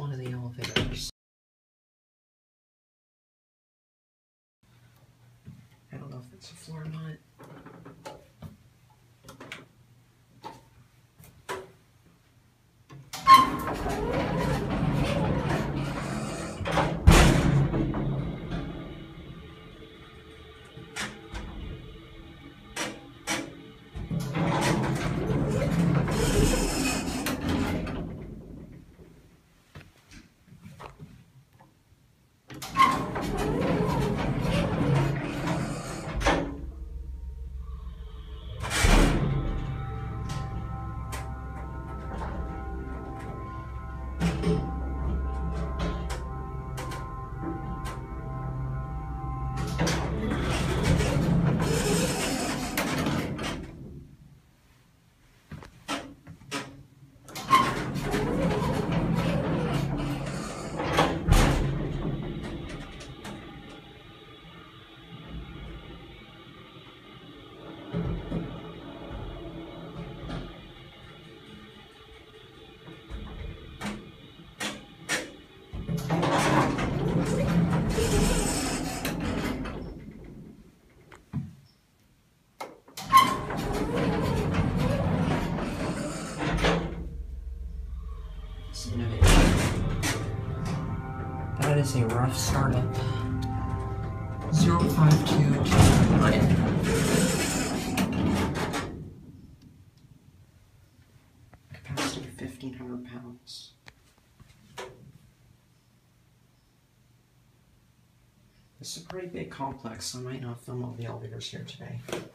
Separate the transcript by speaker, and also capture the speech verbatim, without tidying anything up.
Speaker 1: one of the elevators. I don't know if it's a floor or not. That is a rough startup. zero five two two nine. Capacity fifteen hundred pounds. This is a pretty big complex, so I might not film all the elevators here today.